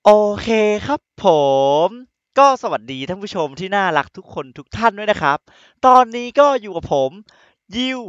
โอเคครับผมก็สวัสดีท่านผู้ชมที่น่ารักทุกคนทุกท่านด้วยนะครับตอนนี้ก็อยู่กับผมยิว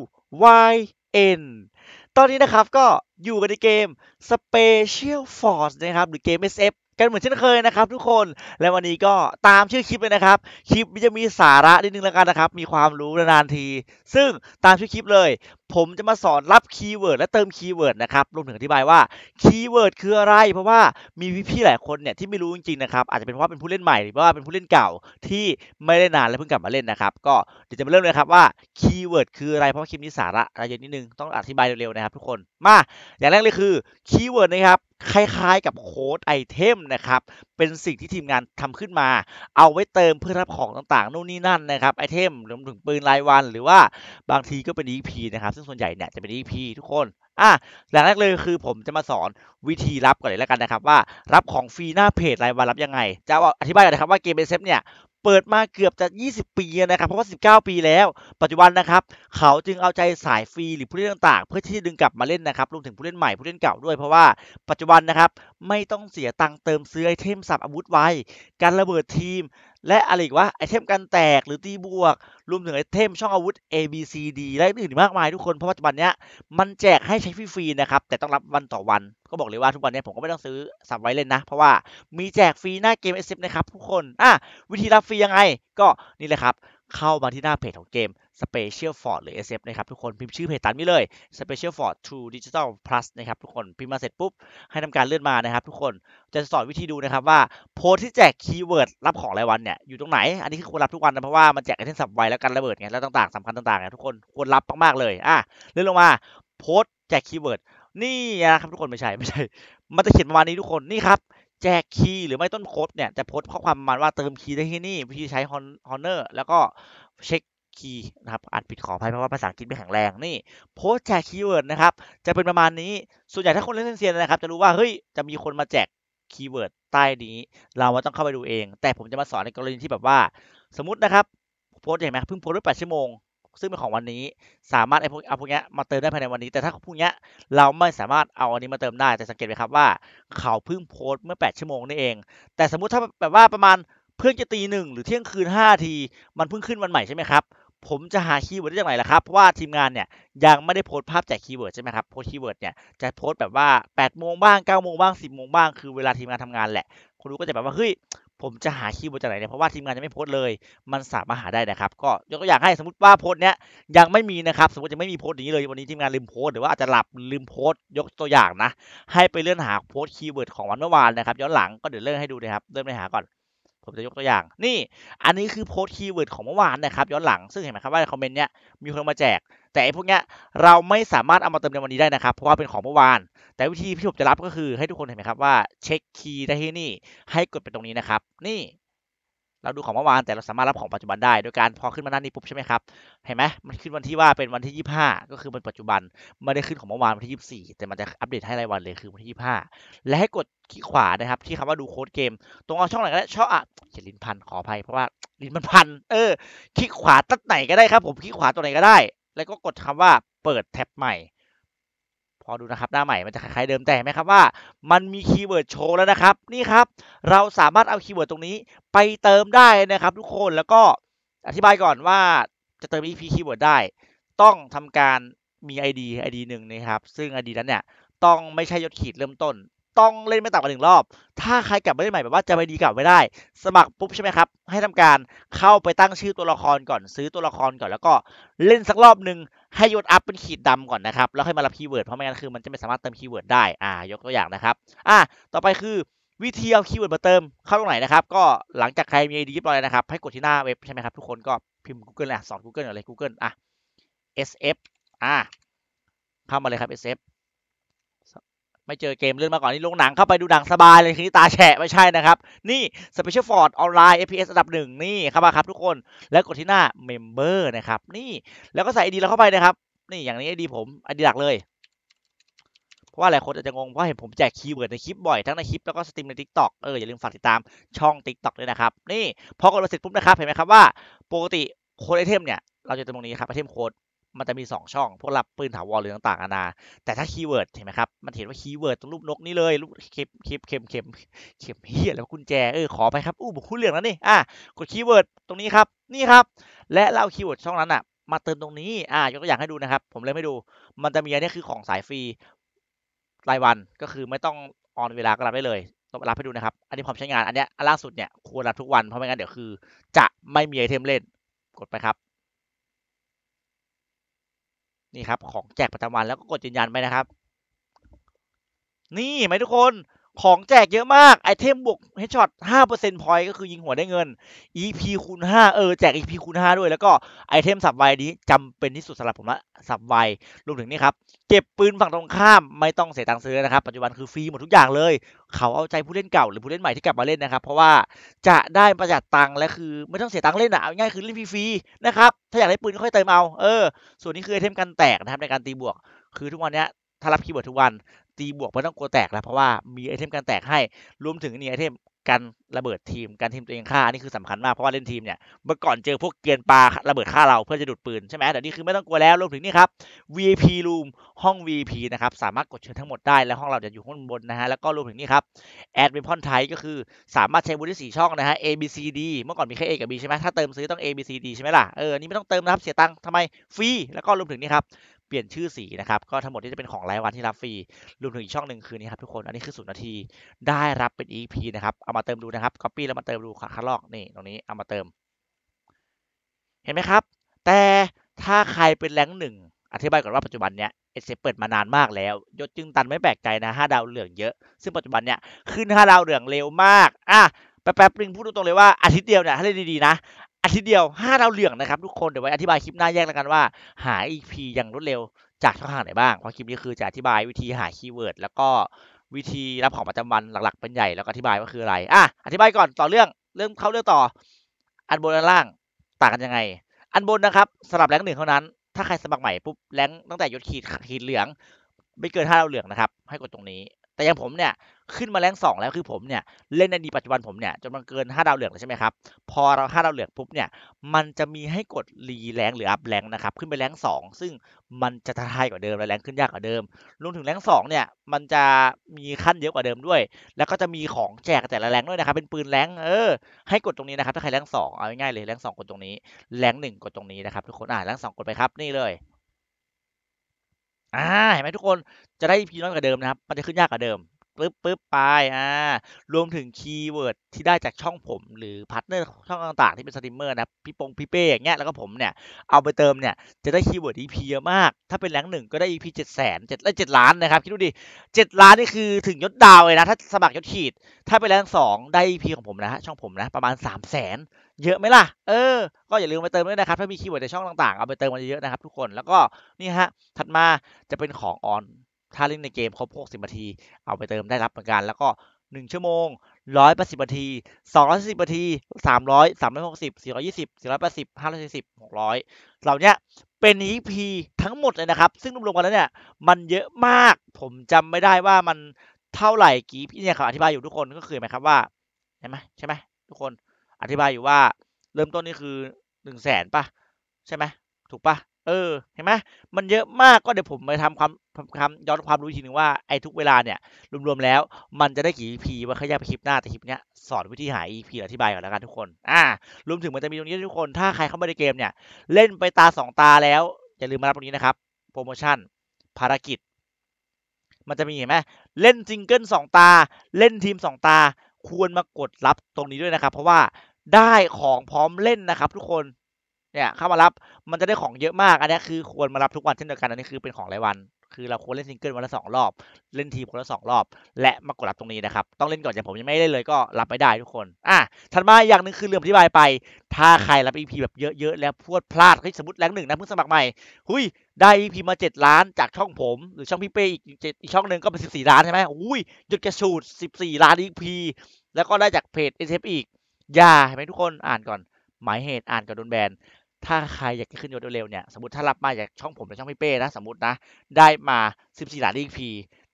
YN ตอนนี้นะครับก็อยู่กันในเกม Special Force นะครับหรือเกม SF กันเหมือนเช่นเคยนะครับทุกคนและวันนี้ก็ตามชื่อคลิปเลยนะครับคลิปนี้จะมีสาระนิดนึงแล้วกันนะครับมีความรู้นานๆทีซึ่งตามชื่อคลิปเลยผมจะมาสอนรับคีย์เวิร์ดและเติมคีย์เวิร์ดนะครับรวมถึงอธิบายว่าคีย์เวิร์ดคืออะไรเพราะว่ามีพี่ๆหลายคนเนี่ยที่ไม่รู้จริงๆนะครับอาจจะเป็นเพราะว่าเป็นผู้เล่นใหม่หรือว่าเป็นผู้เล่นเก่าที่ไม่ได้นานและเพิ่งกลับมาเล่นนะครับก็เดี๋ยวจะมาเริ่มเลยครับว่าคีย์เวิร์ดคืออะไรเพราะว่าคลิปนี้สาระเยอะนิดนึงต้องอธิบายเร็วๆนะครับทุกคนมาอย่างแรกเลยคือคีย์เวิร์ดนะครับคล้ายๆกับโค้ดไอเทมนะครับเป็นสิ่งที่ทีมงานทำขึ้นมาเอาไว้เติมเพื่อรับของต่างๆนู่นนี่นั่นนะครับไอเทมรวมถึงปืนรายวันหรือว่าบางทีก็เป็น EP นะครับซึ่งส่วนใหญ่เนี่ยจะเป็น EP ทุกคนอย่างแรกเลยคือผมจะมาสอนวิธีรับก่อนเลยแล้วกันนะครับว่ารับของฟรีหน้าเพจรายวันรับยังไงจะอธิบายก่อนนะครับว่าเกม SF เนี่ยเปิดมาเกือบจะ20ปีนะครับเพราะว่า19ปีแล้วปัจจุบันนะครับเขาจึงเอาใจสายฟรีหรือผู้เล่นต่างๆเพื่อที่จะดึงกลับมาเล่นนะครับรวมถึงผู้เล่นใหม่ผู้เล่นเก่าด้วยเพราะว่าปัจจุบันนะครับไม่ต้องเสียตังค์เติมซื้อไอเทมสับอาวุธไวการระเบิดทีมและอะไรอีกวะไอเทมกันแตกหรือตีบวกรวมถึงไอเทมช่องอาวุธ A B C D และอื่นๆมากมายทุกคนเพราะปัจจุบันเนี้ย มันแจกให้ใช้ฟรีๆนะครับแต่ต้องรับวันต่อวันก็บอกเลยว่าทุกวันนี้ผมก็ไม่ต้องซื้อสับไว้เล่นนะเพราะว่ามีแจกฟรีหน้าเกม SF นะครับทุกคนวิธีรับฟรียังไงก็นี่เลยครับเข้ามาที่หน้าเพจของเกม Special Force หรือ SF นะครับทุกคนพิมพ์ชื่อเพจตามนี้เลย Special Force True Digital Plus นะครับทุกคนพิมพ์มาเสร็จปุ๊บให้ทำการเลื่อนมานะครับทุกคนจะสอนวิธีดูนะครับว่าโพสที่แจกคีย์เวิร์ดรับของรายวันเนี่ยอยู่ตรงไหนอันนี้คือควรรับทุกวันนะเพราะว่ามันแจกไอเทมสับไวแล้วกันระเบิดไงแล้วต่างๆสำคัญต่างๆเนี่ยทุกคนควรรับมากๆเลยเลื่อนลงมาโพสต์แจกคีย์เวิร์ดนี่นะครับทุกคนไม่ใช่มันจะเขียนประมาณนี้ทุกคนนี่ครับแจกคีย์หรือไม่ต้นโค้ดเนี่ยจะโพสต์ข้อความประมาณว่าเติมคีย์ได้ที่นี่วิธีใช้ฮอนเนอร์แล้วก็เช็คคีย์นะครับอ่านผิดขออภัยเพราะว่าภาษาอังกฤษไม่แข็งแรงนี่โพสต์แจกคีย์เวิร์ดนะครับจะเป็นประมาณนี้ส่วนใหญ่ถ้าคนเล่นเซียนนะครับจะรู้ว่าเฮ้ยจะมีคนมาแจกคีย์เวิร์ดใต้นี้เราต้องเข้าไปดูเองแต่ผมจะมาสอนในกรณีที่แบบว่าสมมตินะครับโพสต์เห็นไหมเพิ่งโพสต์ได้8ชั่วโมงซึ่งเป็นของวันนี้ สามารถเอาพวกนี้มาเติมได้ภายในวันนี้แต่ถ้าพวกนี้เราไม่สามารถเอาอันนี้มาเติมได้แต่สังเกตไหมครับว่าเขาเพิ่งโพสต์เมื่อ8ชั่วโมงนี่เองแต่สมมุติถ้าแบบว่าประมาณเพื่อนจะตีหนึ่งหรือเที่ยงคืน5ทีมันเพิ่งขึ้นวันใหม่ใช่ไหมครับผมจะหาคีย์เวิร์ดได้จากไหนล่ะครับเพราะว่าทีมงานเนี่ยยังไม่ได้โพสต์ภาพแจกคีย์เวิร์ดใช่ไหมครับโพสต์คีย์เวิร์ดเนี่ยจะโพสต์แบบว่า8โมงบ้าง9โมงบ้าง10โมงบ้างคือเวลาทีมงานทำงานแหละคนดูก็จะแบบว่าเฮ้ยผมจะหาคีย์เวิร์ดจากไหนเนี่ยเพราะว่าทีมงานยังไม่โพสต์เลยมันสามารถหาได้นะครับก็ยกตัวอย่างให้สมมติว่าโพสต์เนี้ย ยังไม่มีนะครับสมมติยังไม่มีโพสต์นี้เลยวันนี้ทีมงานลืมโพสต์หรือว่าอาจจะหลับลืมโพสต์ยกตัวอย่างนะให้ไปเลื่อนหาโพสต์คีย์เวิร์ดของวันเมื่อวานนะครับย้อนหลังก็เดี๋ยวเลื่อนให้ดูนะครับเลื่อนไปหาก่อนผมจะยกตัวอย่างนี่อันนี้คือโพสต์คีย์เวิร์ดของเมื่อวานนะครับย้อนหลังซึ่งเห็นไหมครับว่าในคอมเมนต์เนี้ยมีคนมาแจกแต่ไอ้พวกเนี้ยเราไม่สามารถเอามาเติมในวันนี้ได้นะครับเพราะว่าเป็นของเมื่อวานแต่วิธีที่ผมจะรับก็คือให้ทุกคนเห็นไหมครับว่าเช็คคีย์ได้ที่นี่ให้กดไปตรงนี้นะครับนี่ เราดูของเมื่อวานแต่เราสามารถรับของปัจจุบันได้โดยการพอขึ้นมาหน้านี้ปุ๊บใช่ไหมครับเห็นไหมมันขึ้นวันที่ว่าเป็นวันที่25ก็คือเป็นปัจจุบันไม่ได้ขึ้นของเมื่อวานวันที่24แต่มันจะอัปเดตให้รายวันเลยคือวันที่25และให้กดคลิกขวานะครับที่คำว่าดูโค้ดเกมตรงเอาช่องไหนก็ได้ช่องเขียนลิ้นพันขออภัยเพราะว่าลิ้นมันพันคลิกขวาตั้งไหนก็ได้ครับผมคลิกขวาตัวไหนก็ได้แล้วก็กดคำว่าเปิดแท็บใหม่ พอดูนะครับหน้าใหม่มันจะคล้ายๆเดิมแต่เห็นไหมครับว่ามันมีคีย์เวิร์ดโชว์แล้วนะครับนี่ครับเราสามารถเอาคีย์เวิร์ดตรงนี้ไปเติมได้นะครับทุกคนแล้วก็อธิบายก่อนว่าจะเติม EP คีย์เวิร์ดได้ต้องทำการมี ID หนึ่งนะครับซึ่ง ID นั้นเนี่ยต้องไม่ใช่ยศขีดเริ่มต้นต้องเล่นไม่ต่ำกว่า1รอบถ้าใครกลับมาเล่นใหม่แบบว่าจะไปดีกลับไม่ได้สมัครปุ๊บใช่ไหมครับให้ทำการเข้าไปตั้งชื่อตัวละครก่อนซื้อตัวละครก่อนแล้วก็เล่นสักรอบหนึ่ง ให้ยศอัพเป็นขีดดำก่อนนะครับแล้วค่อยมารับคีย์เวิร์ดเพราะไม่งั้นคือมันจะไม่สามารถเติมคีย์เวิร์ดได้ยกตัวอย่างนะครับต่อไปคือวิธีเอาคีย์เวิร์ดมาเติมเข้าตรงไหนนะครับก็หลังจากใครมี ID เรียบร้อยนะครับให้กดที่หน้าเว็บใช่ไหมครับทุกคนก็พิมพ์ Google สอน Google อะไร Google SF เข้ามาเลยครับ SF ไม่เจอเกมเลื่อนมาก่อนนี่ลงหนังเข้าไปดูหนังสบายเลยทีนี้ตาแฉะไม่ใช่นะครับนี่ Special Force ออนไลน์ FPS อันดับหนึ่งนี่เข้ามาครับทุกคนแล้วกดที่หน้า Member นะครับนี่แล้วก็ใส่ ID เราเข้าไปนะครับนี่อย่างนี้ ID ผม ID หลักเลยเพราะว่าหลายคนอาจจะงงเพราะเห็นผมแจกคีย์เวิร์ดในคลิปบ่อยทั้งในคลิปแล้วก็สตรีมใน TikTok อย่าลืมฝากติดตามช่อง TikTok ด้วยนะครับนี่พอกดมาเสร็จปุ๊บนะครับเห็นไหมครับว่าปกติโค้ดไอเทมเนี่ยเราจะตรงนี้ครับไอเทมโค้ดมันจะมี2ช่องพวกรับปืนถาวรหรือต่างๆนานาแต่ถ้าคีย์เวิร์ดเห็นไหมครับมันเห็นว่าคีย์เวิร์ดตรงรูปนกนี้เลยรูปเข็มเฮียแล้วกุญแจขอไปครับบุคคลเหลืองแล้วนี่กดคีย์เวิร์ดตรงนี้ครับนี่ครับและเราเอาคีย์เวิร์ดช่องนั้นมาเติมตรงนี้ยกตัวอย่างให้ดูนะครับผมเลยให้ดูมันจะมีอันนี้คือของสายฟรีรายวันก็คือไม่ต้องออนเวลาก็รับได้เลยรับให้ดูนะครับอันนี้พร้อมใช้งานอันเนี้ยล่าสุดเนี่ยควรรับทุกวันเพราะไม่งั้นเดี๋ยวคือจะไม่มีไอเทมเล่นกดไปครับนี่ครับของแจกประจำวันแล้วก็กดยืนยันไปนะครับนี่ไหมทุกคนของแจกเยอะมากไอเทมบวกเฮดช็อต5% พอยต์ก็คือยิงหัวได้เงิน EP คูณ5แจก EP คูณ5ด้วยแล้วก็ไอเทมสับไวนี้จำเป็นที่สุดสำหรับผมละสับไวรวมถึงนี่ครับเก็บปืนฝั่งตรงข้ามไม่ต้องเสียตังค์ซื้อนะครับปัจจุบันคือฟรีหมดทุกอย่างเลยเขาเอาใจผู้เล่นเก่าหรือผู้เล่นใหม่ที่กลับมาเล่นนะครับเพราะว่าจะได้ประหยัดตังค์และคือไม่ต้องเสียตังค์เล่นเอาง่ายคือเล่นฟรีๆนะครับถ้าอยากได้ปืนก็ค่อยเติมเอาส่วนนี้คือไอเทมกันแตกนะครับในการตีบวกคือทุกวันนี้ถ้ารับคีย์เวิร์ดทุกวันตีบวกไม่ต้องกลัวแตกแล้วเพราะว่ามีไอเทมกันแตกให้รวมถึงนี่ไอเทมกันระเบิดทีมกันทีมตัวเองฆ่าอันนี้คือสำคัญมากเพราะว่าเล่นทีมเนี่ยเมื่อก่อนเจอพวกเกียนปลาระเบิดฆ่าเราเพื่อจะดูดปืนใช่ไหมแต่นี่คือไม่ต้องกลัวแล้วรวมถึงนี่ครับ VIP Room ห้อง VIP นะครับสามารถกดเชิญทั้งหมดได้แล้วห้องเราจะอยู่ข้างบนนะฮะแล้วก็รวมถึงนี่ครับ Add Weapon Type ก็คือสามารถใช้วุฒิ4ช่องนะฮะ A B C D เมื่อก่อนมีแค่ A กับ B ใช่ไหมถ้าเติมซื้อต้อง A B C D ใช่ไหมล่ะอันนี้ไม่ต้องเติมนะครับเสียตังค์ทำไมฟรีแล้วก็รวมถึงนี่ครับเปลี่ยนชื่อสีนะครับก็ทั้งหมดที่จะเป็นของรายวันที่รับฟรีรวมถึงอีกช่องหนึ่งคือนี่ครับทุกคนอันนี้คือ0 นาทีได้รับเป็น EP นะครับเอามาเติมดูนะครับ Copy แล้วมาเติมดูคัดลอกนี่ตรงนี้เอามาเติมเห็นไหมครับแต่ถ้าใครเป็นแรงค์1อธิบายก่อนว่าปัจจุบันเนี้ยเอเปิดมานานมากแล้วยศจึงตันไม่แปลกใจนะ5 ดาวเหลืองเยอะซึ่งปัจจุบันเนี้ยขึ้น5 ดาวเหลืองเร็วมากแป๊บนึงพูดตรงๆเลยว่าอาทิตย์เดียวเนี่ยถ้าเล่นดีๆนะอาทิตย์เดียว5 ดาวเหลืองนะครับทุกคนเดี๋ยวไว้อธิบายคลิปหน้าแยกแล้วกันว่าหา EP อย่างรวดเร็วจากช่องทางไหนบ้างเพราะคลิปนี้คือจะอธิบายวิธีหาคีย์เวิร์ดแล้วก็วิธีรับของประจำวันหลักๆเป็นใหญ่แล้วก็อธิบายว่าคืออะไรอธิบายก่อนต่อเรื่องเข้าเรื่องต่ออันบนอันล่างต่างกันยังไง อันบนนะครับสำหรับแรงค์1เท่านั้นถ้าใครสมัครใหม่ปุ๊บแรงค์ตั้งแต่ยศขีดเหลืองไม่เกิน5 ดาวเหลืองนะครับให้กดตรงนี้แต่อย่างผมเนี่ยขึ้นมาแรงค์2แล้วคือผมเนี่ยเล่นในดีปัจจุบันผมเนี่ยจนมันเกิน5 ดาวเหลืองแล้วใช่ไหมครับพอเรา5 ดาวเหลืองปุ๊บเนี่ยมันจะมีให้กดรีแรงค์หรืออัพแรงค์นะครับขึ้นไปแรงค์2ซึ่งมันจะท้าทายกว่าเดิมและแรงค์ขึ้นยากกว่าเดิมรวมถึงแรงค์2เนี่ยมันจะมีขั้นเยอะกว่าเดิมด้วยแล้วก็จะมีของแจกแต่ละแรงค์ด้วยนะครับเป็นปืนแรงค์ให้กดตรงนี้นะครับถ้าใครแรงค์2เอาง่ายๆเลยแรงค์2กดตรงนี้ แรงค์1กดตรงนี้นะครับทุกคนแรงค์2กดไปครับนี่เลยเห็นไหมทุกคนจะได้ EP น้อยกว่าเดิมนะครับมันจะขึ้นยากกว่าเดิมปึ๊บไปรวมถึงคีย์เวิร์ดที่ได้จากช่องผมหรือพาร์ทเนอร์ช่องต่างๆที่เป็นสตรีมเมอร์นะพี่เป้อย่างเงี้ยแล้วก็ผมเนี่ยเอาไปเติมเนี่ยจะได้คีย์เวิร์ด EP เยอะมากถ้าเป็นแรงค์1ก็ได้ EP 700,000 7 ล้านนะครับคิดดูดิ7 ล้านนี่คือถึงยศดาวเลยนะถ้าสมัครยศขีดถ้าเป็นแรงค์2ได้ EP ของผมนะช่องผมนะประมาณ300,000เยอะไหมล่ะก็อย่าลืมไปเติมด้วยนะครับถ้ามีคีย์เวิร์ดในช่องต่างๆเอาไปเติมกันเยอะๆนะครับทุกคนแล้วก็นี่ฮะถัดมาจะเป็นของออนถ้าเล่นในเกมครบ60 นาทีเอาไปเติมได้รับเหมือนกันแล้วก็1 ชั่วโมง180 นาที240 นาที300 360 420 480 540 600เหล่าเนี้ยเป็น EP ทั้งหมดเลยนะครับซึ่งรวมๆกันแล้วเนี่ยมันเยอะมากผมจำไม่ได้ว่ามันเท่าไหร่กี่พี่เนี่ยเขาอธิบายอยู่ทุกคนก็คือหมายครับว่าใช่ไหมทุกคนอธิบายอยู่ว่าเริ่มต้นนี่คือ100,000ป่ะใช่ไหมถูกป่ะเห็นไหมมันเยอะมากก็เดี๋ยวผมไปทำความย้อนความรู้ทีหนึ่งว่าไอ้ทุกเวลาเนี่ยรวมๆแล้วมันจะได้กี่ EP ว่าเขาแยกไปคลิปหน้าแต่คลิปเนี้ยสอนวิธีหา EP อธิบายก่อนแล้วกันทุกคนรวมถึงมันจะมีตรงนี้ทุกคนถ้าใครเข้ามาในเกมเนี่ยเล่นไปตา2 ตาแล้วอย่าลืมมารับตรงนี้นะครับโปรโมชั่นภารกิจมันจะมีเห็นไหมเล่นซิงเกิล2 ตาเล่นทีม2 ตาควรมากดรับตรงนี้ด้วยนะครับเพราะว่าได้ของพร้อมเล่นนะครับทุกคนเนี่ยเข้ามารับมันจะได้ของเยอะมากอันนี้คือควรมารับทุกวันเช่นเดียวกันอันนี้คือเป็นของรายวันคือเราควรเล่นซิงเกิลวันละ2 รอบเล่นทีมคนละ2 รอบและมากดรับตรงนี้นะครับต้องเล่นก่อนอย่างผมยังไม่ได้เลยก็รับไม่ได้ทุกคนถัดมาอย่างหนึ่งคือลืมอธิบายไปถ้าใครรับ EP แบบเยอะๆแล้วพวดพลาดสมมติแรง1นะเพิ่งสมัครใหม่ได้ EP มา7 ล้านจากช่องผมหรือช่องพี่เป้อีกช่องหนึ่งก็เป็น14 ล้านใช่ไหมหยุดกระชูด14 ล้าน EP แล้วก็ได้จากเพจ SF อีกอย่าเห็นไหมทุกคนอ่านก่อนหมายเหตุอ่านก่อนโดนแบนถ้าใครอยากจะขึ้นยศเร็วๆเนี่ยสมมติถ้ารับมาจากช่องผมหรือช่องพี่เป้นะสมมตินะได้มา14 ล้าน EP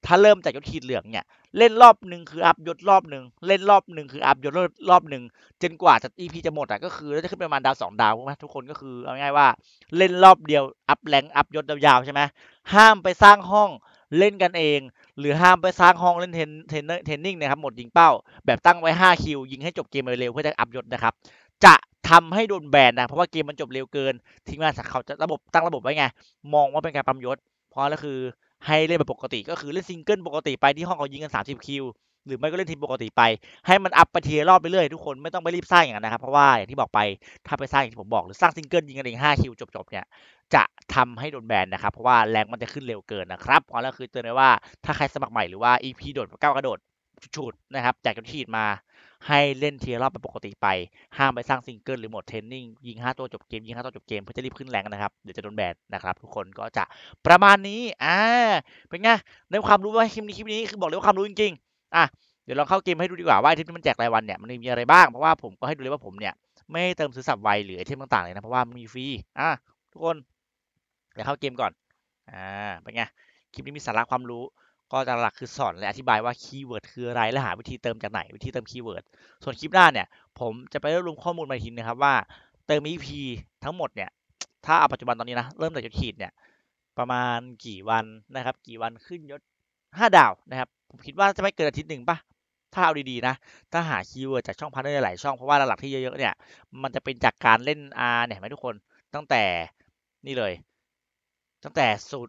ถ้าเริ่มจากยศขีดเหลืองเนี่ยเล่นรอบหนึ่งคืออัพยศรอบหนึ่งเล่นรอบหนึ่งคืออัพยศรอบหนึ่งจนกว่าจะ EP จะหมดก็คือจะขึ้นประมาณดาว2 ดาวใช่ไหมทุกคนก็คือเอาง่ายๆว่าเล่นรอบเดียวอัพแรงอัพยศยาวๆใช่ไหมห้ามไปสร้างห้องเล่นกันเองหรือห้ามไปสร้างห้องเล่นเทรนนิ่งนะครับหมดยิงเป้าแบบตั้งไว้5คิวยิงให้จบเกมเร็วๆเพื่อจะอัพยศนะครับจะทำให้โดนแบนนะเพราะว่าเกมมันจบเร็วเกินทีมงานเขาจะตั้งระบบไว้ไงมองว่าเป็นการปั๊มยศเพราะนั่นคือให้เล่นแบบปกติก็คือเล่นซิงเกิลปกติไปที่ห้องเขายิงกัน30คิวหรือไม่ก็เล่นทีมปกติไปให้มันอัพไปทีละรอบไปเรื่อยทุกคนไม่ต้องไปรีบสร้างอย่างนั้นนะครับเพราะว่าอย่างที่บอกไปถ้าไปสร้างอย่างที่ผมบอกหรือสร้างซิงเกิลยิงกันเอง5คิวจบเนี่ยจะทำให้โดนแบนนะครับเพราะว่าแรงมันจะขึ้นเร็วเกินนะครับเพราะนั่นคือเตือนไว้ว่าถ้าใครสมัครใหม่หรือว่า EP โดดก้าวกระโดดฉุดนะครับแจกกระชีดมาให้เล่นทีละรอบเป็นปกติไปห้ามไปสร้างซิงเกิลหรือโหมดเทรนนิ่งยิง5ตัวจบเกมยิง5ตัวจบเกมเพื่อจะรีบขึ้นแรงนะครับเดี๋ยวจะโดนแบนนะครับทุกคนก็จะประมาณนี้เป็นไงในความรู้ว่าคลิปนี้คือบอกเลยว่าความรู้จริงๆเดี๋ยวลองเข้าเกมให้ดูดีกว่าว่าไอเทมที่มันแจกรายวันเนี่ยมันมีอะไรบ้างเพราะว่าผมก็ให้ดูเลยว่าผมเนี่ยไม่เติมซื้อสับไวหรือไอเทมต่างๆเลยนะเพราะว่ามันมีฟรีทุกคนเดี๋ยวเข้าเกมก่อนเป็นไงคลิปนี้มีสาระความรู้ก็จะหลักคือสอนและอธิบายว่าคีย์เวิร์ดคืออะไรและหาวิธีเติมจากไหนวิธีเติมคีย์เวิร์ดส่วนคลิปหน้าเนี่ยผมจะไปรวบรวมข้อมูลมาทีนะครับว่าเติม EP ทั้งหมดเนี่ยถ้าเอาปัจจุบันตอนนี้นะเริ่มจากยศขีดเนี่ยประมาณกี่วันนะครับกี่วันขึ้นยศ5 ดาวนะครับผมคิดว่าจะไม่เกินอาทิตย์หนึ่งป่ะถ้าเอาดีๆนะถ้าหาคีย์เวิร์ดจากช่องพาร์ทเนอร์หลายช่องเพราะว่าหลักๆที่เยอะๆเนี่ยมันจะเป็นจากการเล่นเนี่ยเห็นไหมทุกคนตั้งแต่นี่เลยตั้งแต่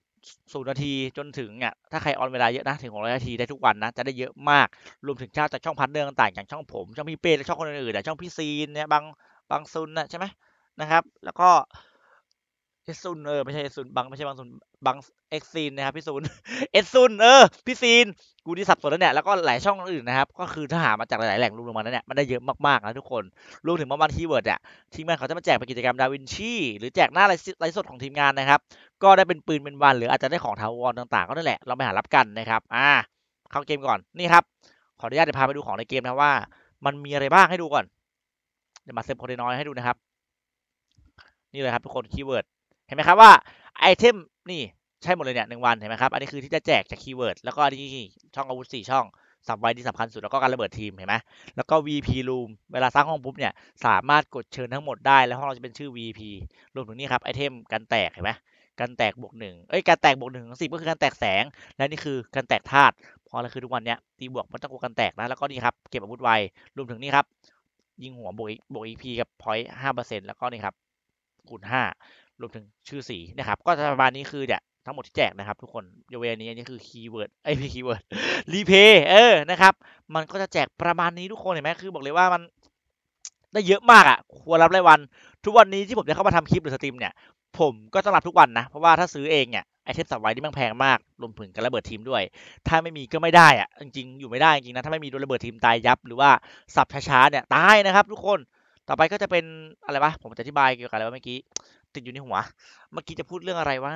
0 นาทีจนถึงถ้าใครออนเวลาเยอะนะถึง600 นาทีได้ทุกวันนะจะได้เยอะมากรวมถึงจากช่องพาร์ทเนอร์ต่างๆอย่างช่องผมช่องพี่เป้และช่องคนอื่นๆช่องพี่ซีนเนี่ยบางซุนใช่ไหมนะครับแล้วก็เอซุนไม่ใช่เอซุนบางไม่ใช่บางซุนบางเอ็กซีนนะครับพี่ซุนเอซุนพี่ซีนกูที่สับสนแล้วเนี่ยแล้วก็หลายช่องอื่นนะครับก็คือถ้าหามาจากหลายๆแหล่งรวมๆมาแล้วเนี่ยมันได้เยอะมากๆนะทุกคนรวมถึงบางคีย์เวิร์ดทีมงานเขาจะมาแจกเป็นกิจกรรมดาวินชีหรือแจกหน้าไลฟ์สดของทีมงานนะครับก็ได้เป็นปืนเป็นวันหรืออาจจะได้ของถาวรต่างๆก็นั่นแหละเราไปหารับกันนะครับเข้าเกมก่อนนี่ครับขออนุญาตเดี๋ยวพาไปดูของในเกมนะว่ามันมีอะไรบ้างให้ดูก่อนเดี๋ยวมาเซฟโคเดน้อยให้ดูนะครับนี่เลยครับทุกคนคีย์เวิร์ดเห็นไหมครับว่าไอเทมนี่ใช่หมดเลยเนี่ย1 วันเห็นไหมครับอันนี้คือที่จะแจกจากคีย์เวิร์ดแล้วก็อันนี้ช่องอาวุธ4 ช่องสับไว้ที่สำคัญสุดแล้วก็การระเบิดทีมเห็นไหมแล้วก็ VP Room เวลาสร้างห้องปุ๊บเนี่ยสามารถกดเชิญทั้งหมดได้แล้วห้องเราจะเป็นชื่อ VP รวมถึงนี่ครับไอเทมกันแตกเห็นไหมกันแตกบวก 1การแตกบวก 1 ถึง 10ก็คือการแตกแสงและนี่คือการแตกธาตุเพราะอะไรคือทุกวันเนี้ยตีบวกมันต้องกลัวกันแตกนะแล้วก็นี่ครับเก็บอาวุธไวรวมถึงนี่ครับยิงหัวบวก EP กับ point 5%แล้วก็นี่ครับคูณ5รวมถึงชื่อสีนะครับก็จะประมาณนี้คือเนี่ยทั้งหมดที่แจกนะครับทุกคนยกเว้นอันนี้คือคีย์เวิร์ดไม่คีย์เวิร์ดรีเพย์นะครับมันก็จะแจกประมาณนี้ทุกคนเห็นไหมคือบอกเลยว่ามันได้เยอะมากควรรับรายวันทุกวันนี้ที่ผมจะเข้ามาทำคลิปหรือสตรีมเนี่ยผมก็ต้องรับทุกวันนะเพราะว่าถ้าซื้อเองเนี่ยไอเทมสับไว้ที่มันแพงมากรวมถึงการระเบิดทีมด้วยถ้าไม่มีก็ไม่ได้จริงๆอยู่ไม่ได้จริงๆนะถ้าไม่มีโดนระเบิดทีมตายยับหรือว่าสับช้าๆเนี่ยตายนะครับทุกคนต่อไปก็จะเป็นอะไรวะผมจะอธิบายเกี่ยวกับอะไรวะเมื่อกี้ติดอยู่ในหัวเมื่อกี้จะพูดเรื่องอะไรวะ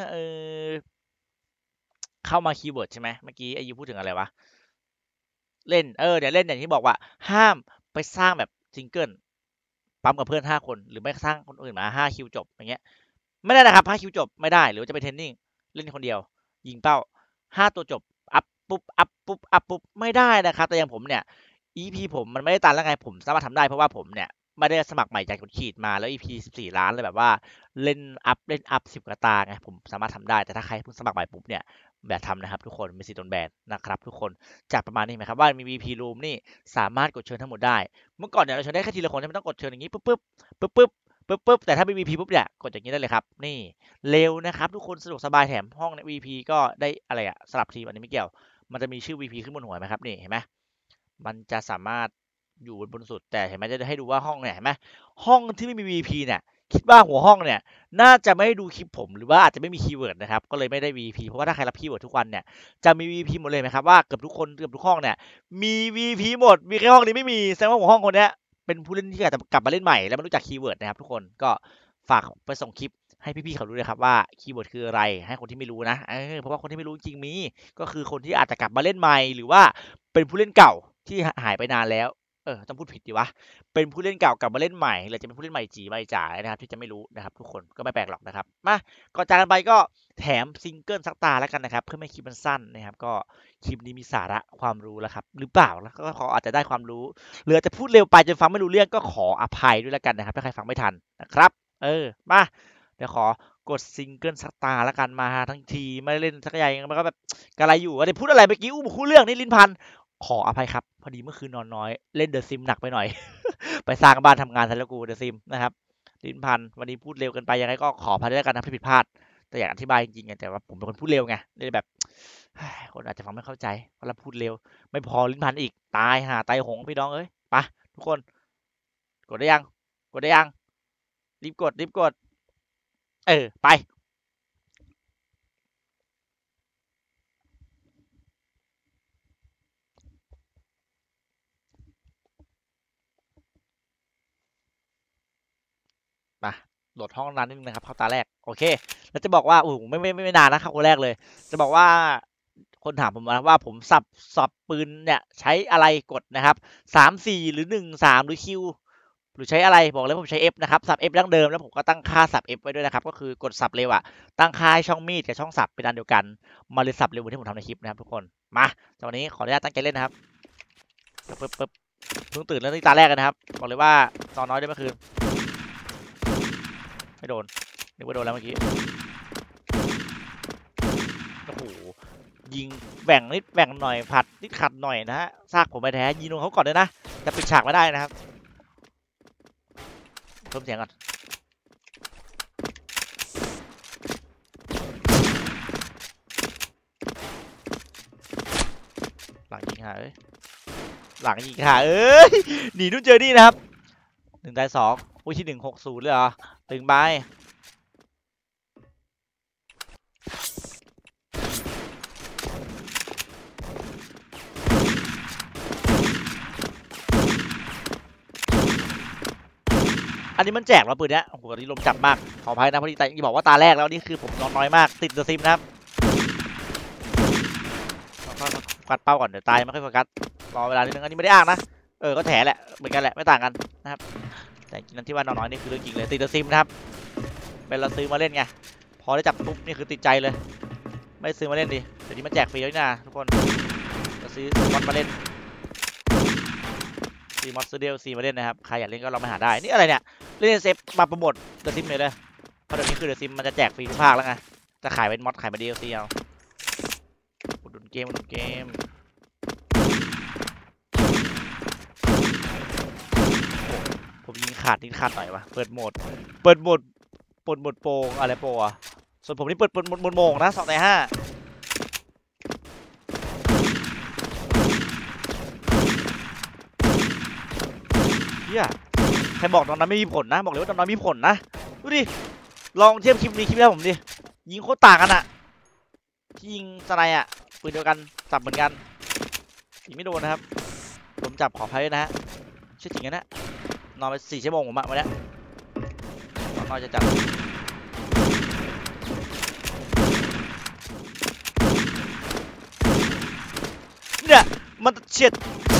เข้ามาคีย์เวิร์ดใช่ไหมเมื่อกี้ไอยูพูดถึงอะไรวะเล่นเดี๋ยวเล่นอย่างที่บอกว่าห้ามไปสร้างแบบซิงเกิลปั๊มกับเพื่อน5 คนหรือไม่สร้างคนอื่นมา5 คิวจบอย่างเงี้ยไม่ได้นะครับ5 คิวจบไม่ได้หรือจะไปเทรนนิ่งเล่นคนเดียวยิงเป้า5 ตัวจบอัพปุ๊บอัพปุ๊บอัพปุ๊บไม่ได้นะครับแต่อย่างผมเนี่ย EP ผมมันไม่ได้ตันแล้วไงผมสามารถทำได้เพราะว่าผมเนี่ยไม่ได้สมัครใหม่จากกดขีดมาแล้ว EP 14 ล้านเลยแบบว่าเล่นอัพ10 กว่าตาไงผมสามารถทำได้แต่ถ้าใครเพิ่งสมัครใหม่ปุ๊บเนี่ยแบบทำนะครับทุกคนมีสิทธิ์โดนแบนนะครับทุกคนจากประมาณนี้ไหมครับว่ามี VP Room นี่สามารถกดเชิญทั้งหมดได้เมื่อก่อนเนี่ยเราเชิญได้แค่ทีละคนไม่ต้องกดเชิญอย่างนี้ปุ๊บแต่ถ้ามี VP ปุ๊บเนี่ยกดอย่างนี้ได้เลยครับนี่เร็วนะครับทุกคนสะดวกสบายแถมห้องใน VP ก็ได้อะไรสลับทีมอันนี้ไม่เกี่ยวมันจะมีชื่อ VP ขึ้นบนหัวไหมครับนี่เห็นไหมมันจะสามารถอยู่บนสุดแต่เห็นไหมจะให้ดูว่าห้องเนี่ยเห็นไหมห้องที่ไม่มี VP เนี่ยคิดว่าหัวห้องเนี่ยน่าจะไม่ดูคลิปผมหรือว่าอาจจะไม่มีคีย์เวิร์ดนะครับก็เลยไม่ได้ VP เพราะว่าถ้าใครรับคีย์เวิร์ดทุกวันเนี่ยจะมี VP หมดเลยไหมครับว่าเกือบทุกคนเกือบทุกห้องเนี่ยมี VP หมดมีแค่ห้องนี้ไม่มีแสดงว่าหัวห้องคนนี้เป็นผู้เล่นที่อาจจะกลับมาเล่นใหม่แล้วไม่รู้จักคีย์เวิร์ดนะครับทุกคนก็ฝากไปส่งคลิปให้พี่ๆเขาดูเลยครับว่าคีย์เวิร์ดคืออะไรให้คนที่ไม่รู้นะเพราะว่าคนที่ไม่รู้จริงมีก็คือคนที่อาจจะกลับมาเล่นใหม่หรือว่าเป็นผู้เล่นเก่าที่หายไปนานแล้วต้องพูดผิดดีวะเป็นผู้เล่นเก่ากลับมาเล่นใหม่หรือจะเป็นผู้เล่นใหม่จีใหม่จ๋านะครับที่จะไม่รู้นะครับทุกคนก็ไม่แปลกหรอกนะครับมาก่อนจากกันไปก็แถมซิงเกิลสักตาแล้วกันนะครับเพื่อไม่คลิปมันสั้นนะครับก็คลิปนี้มีสาระความรู้แล้วครับหรือเปล่าแล้วก็ขออาจจะได้ความรู้หรือจะพูดเร็วไปจนฟังไม่รู้เรื่องก็ขออภัยด้วยแล้วกันนะครับถ้าใครฟังไม่ทันนะครับมาเดี๋ยวขอกดซิงเกิลสักตาแล้วกันมาทั้งทีไม่ได้เล่นสักอย่างมันก็แบบกระไรอยู่อะไรพูดอะไรเมื่อกี้พูดเรื่องนี่ลิ้นพันขออภัยครับพอดีเมื่อคืนนอนน้อยเล่นเดอะซิมหนักไปหน่อย ไปสร้างบ้านทำงานซะแล้วกูเดอะซิมนะครับลิ้นพันวันนี้พูดเร็วเกินไปยังไงก็ขออภัยด้วยกันนะที่ผิดพลาดแต่อยากอธิบายจริงๆแต่ว่าผมเป็นคนพูดเร็วไงเลยแบบคนอาจจะฟังไม่เข้าใจเพราะเราพูดเร็วไม่พอลิ้นพันอีกตายหาตายหงพี่น้องเอ้ยไปทุกคนกดได้ยังรีบกดไปมาโหลดห้องนั้นนิดนึงนะครับเข้าตาแรกโอเคแล้วจะบอกว่าโอ้โหไม่นานนะเข้าคนแรกเลยจะบอกว่าคนถามผมนะว่าผมสับปืนเนี่ยใช้อะไรกดนะครับ3-4หรือ1-3หรือคิวหรือใช้อะไรบอกเลยผมใช้ F นะครับสับ F ดั้งเดิมแล้วผมก็ตั้งค่าสับ F ไว้ด้วยนะครับก็คือกดสับเร็วอะตั้งค่าให้ช่องมีดกับช่องสับเป็นอันเดียวกันมาเลยสับเร็วเหมือนที่ผมทำในคลิปนะครับทุกคนมาตอนนี้ขออนุญาตตั้งใจเล่นนะครับปึ๊บเพิ่งตื่นแล้วนี่ตาแรกกันนะครับบอกเลยว่านอนน้อยด้วยเมื่อคืนไม่โดนนึกว่าโดนแล้วเมื่อกี้โอ้โหยิงแบ่งนิดแบ่งหน่อยผัดนิดขัดหน่อยนะฮะซากผมไปแท้ยิงลงเขาก่อนเลยนะจะปิดฉากไม่ได้นะครับเพิ่มเสียงก่อนหลังยิงหาหลังยิงหาหนีนู่นเจอนี่นะครับ1-2อุ้ยที่160เลยเหรอตึงไปอันนี้มันแจกแล้วปืนเนี้ยโอ้โหนี่ลมจับมากขออภัยนะพอดีแต่บอกว่าตาแรกแล้วนี่คือผมนอนน้อยมากติดเดอะซิมนะครับโฟกัสเป้าก่อนเดี๋ยวตายไม่ค่อยโฟกัสรอเวลานิดนึงอันนี้ไม่ได้อ้างนะก็แถแหละเหมือนกันแหละไม่ต่างกันนะครับแต่จริงๆที่ว่านอนน้อยนี่คือเรื่องจริงเลยติดเดอะซิมนะครับเป็นเราซื้อมาเล่นไงพอได้จับปุ๊บนี่คือติดใจเลยไม่ซื้อมาเล่นดิเดี๋ยวนี้มันแจกฟรีแล้วนะทุกคนจะซื้อมอดมาเล่นซื้อมอดซื้อเดลซีมาเล่นนะครับใครอยากเล่นก็ลองมาหาได้นี่อะไรเนี่ยเล่นเซฟมาโปรโมทเดอะซิมเลยเพราะเดี๋ยวนี้คือเดอะซิมมันจะแจกฟรีทุกภาคแล้วไงจะขายเป็นมอดขายเป็น DLC เอาอุดหนุนเกมผมยิงขาดนิดขาดหน่อยวะเปิดโหมดโปรอะไรโปรอะส่วนผมนี่เปิดโมงนะ2-5เฮียใครบอกตอนนั้นไม่มีผลนะบอกเลยว่าตอนนั้นมีผลนะดูดิลองเทียบคลิปนี้คลิปแรกผมดิยิงโคตรต่างกันอะที่ยิงสไนอะปืนเดียวกันสับเหมือนกันยิงไม่โดนนะครับผมจับขออภัยนะฮะเชื่อจริงนะนอนไป4 ชั่วโมงผมอะวันนี้นอนจะจัดเนี่ยมันเฉียด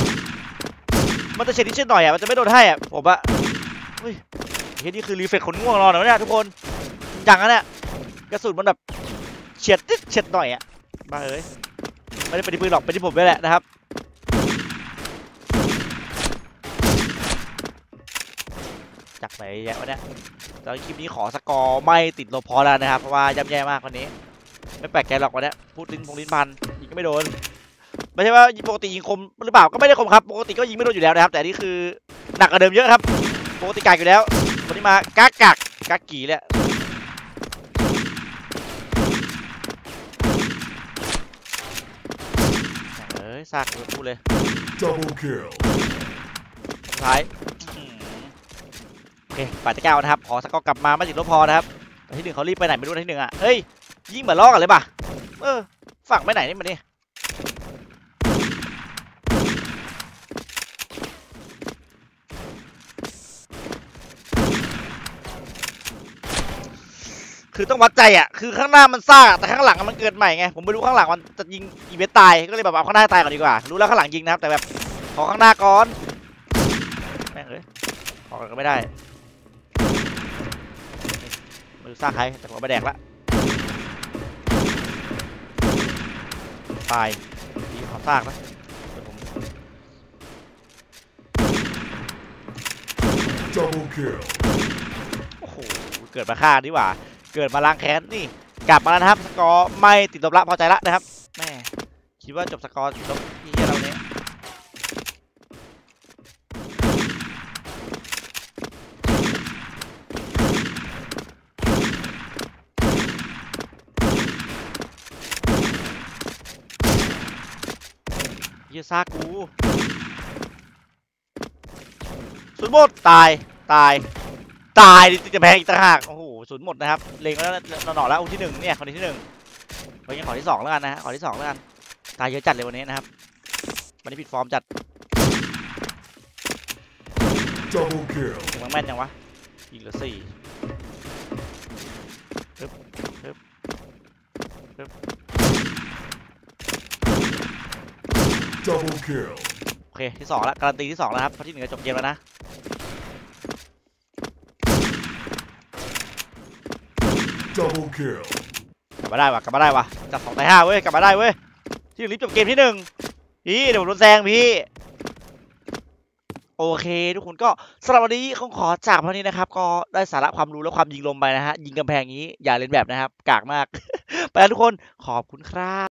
นิดเฉียดหน่อยอะมันจะไม่โดนให้อะผมอะเฮ้ยนี่คือรีเฟกคนง่วงนอนเหรอเนี่ยทุกคนจังนะเนี่ยกระสุนมันแบบเฉียดหน่อยอะมาไม่ได้เป็นที่ปืนหรอกเป็นที่ผมด้วยแหละนะครับจากไหนแยะวะเนี่ยตอนคลิปนี้ขอสกอร์ไม่ติดลบพอแล้วนะครับเพราะว่าย่ำแย่มากวันนี้ไม่แปลกใจหรอกวันนี้พูดลิ้นพันยิงก็ไม่โดนไม่ใช่ว่าปกติยิงคมหรือเปล่าก็ไม่ได้คมครับปกติก็ยิงไม่โดนอยู่แล้วนะครับแต่นี่คือหนักกว่าเดิมเยอะครับปกติกากอยู่แล้ววันนี้มากากกี่เลยซากพูดเลย Double kill สุดท้ายโอเค8-9นะครับขอสกอร์กลับมาไม่ติดลบพอนะครับแต่ที่1เขารีบไปไหนไม่รู้ที่1อ่ะเฮ้ยยิงเหมือนล้อกันเลยป่ะฝั่งไปไหนนี่มันนี่คือต้องวัดใจอ่ะคือข้างหน้ามันซ่าแต่ข้างหลังมันเกิดใหม่ไงผมไม่รู้ข้างหลังมันจะยิงอีเวนต์ตายก็เลยแบบเอาข้างหน้าตายก่อนดีกว่ารู้แล้วข้างหลังยิงนะครับแต่แบบขอข้างหน้าก่อนออกก็ไม่ได้ไม่รู้ซากใครแต่ผมเอาไปแดกละตายดีขอซากนะเดี๋ยวผม Double kill. โอ้โหเกิดมาฆ่าดีกว่าเกิดมาล้างแค้นนี่กลับมาแล้วนะครับสกอร์ไม่ติดลบละพอใจละนะครับแม่คิดว่าจบสกอร์ติดลบที่เราเนี้ยเหี้ยซากกูสุดหมดตายดิจะแพ้อีกต่างหากโอ้โหศูนย์หมดนะครับเล็งแล้วหน่อแล้วองค์ที่หนึ่งเนี่ยคนที่หนึ่งเรายังขอที่สองแล้วกันนะขอที่สองแล้วกันตายเยอะจัดเลยวันนี้นะครับวันนี้ผิดฟอร์มจัด Double kill. ถึงแม่นยังวะยิงเหลือ4ปึ๊บ Double kill. โอเคที่2แล้วการันตีที่2แล้วครับเพราะที่1จะจบเกมแล้วนะ Double kill. กลับมาได้วะจับ2 ตาย 5เว้ยกลับมาได้เว้ยที่1รีบจบเกมที่1พี่เดี๋ยวผมโดนแซงพี่โอเคทุกคนก็สำหรับวันนี้ขอจากเท่านี้นะครับก็ได้สาระความรู้และความยิงลมไปนะฮะยิงกำแพงนี้อย่าเล่นแบบนะครับกากมาก ไปแล้วทุกคนขอบคุณครับ